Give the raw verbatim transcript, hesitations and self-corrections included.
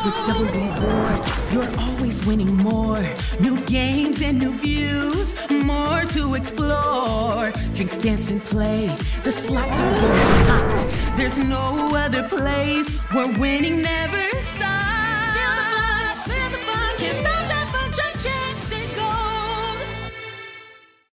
with double rewards. You're always winning more. New games and new views, more to explore. Drinks, dance, and play. The slots are getting hot. There's no other place. We're winning now.